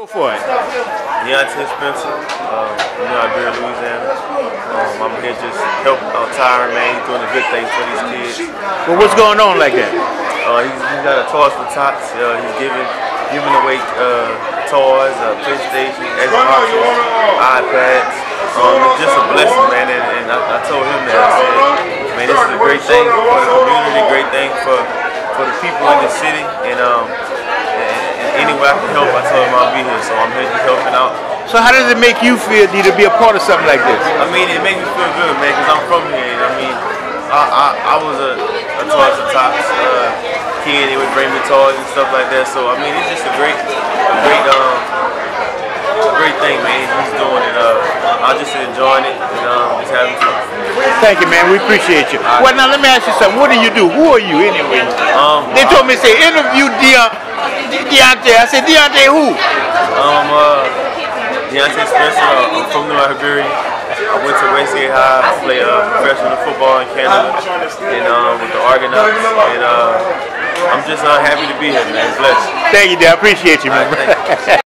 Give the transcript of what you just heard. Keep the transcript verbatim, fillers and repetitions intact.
Go for it. Dionte Spencer, um, from New York, Louisiana. Um, I'm here just helping out Tyrann, man. He's doing the good things for these kids. Well, what's going on like that? Uh, he's, he's got a toys for tots. Uh, he's giving giving away uh, toys, uh, PlayStation, Xbox, iPads. Um, it's just a blessing, man. And, and I, I told him that. I said, man, this is a great thing for the community, great thing for for the people in the city. And um, any way I can help, I told him I'll be here, so I'm here just helping out. So how does it make you feel to be a part of something like this? I mean, it makes me feel good, man, because I'm from here. I mean, I, I, I was a, a Toys for Tots uh, kid. They would bring me toys and stuff like that. So I mean, it's just a great, great, um, great thing, man. He's doing it. Uh, I'm just enjoying it and um, just having fun. Thank you, man. We appreciate you. Right. Well, now let me ask you something. What do you do? Who are you anyway? Um, they told me to say interview Dion. Dionte. I said, Dionte who? Um, uh, Dionte Spencer. Uh, I'm from New York. I went to Westgate High. I play uh, professional football in Canada and um, with the Argonauts. And uh, I'm just uh, happy to be here, man. Blessed. Thank you, Dear. I appreciate you, man. Right,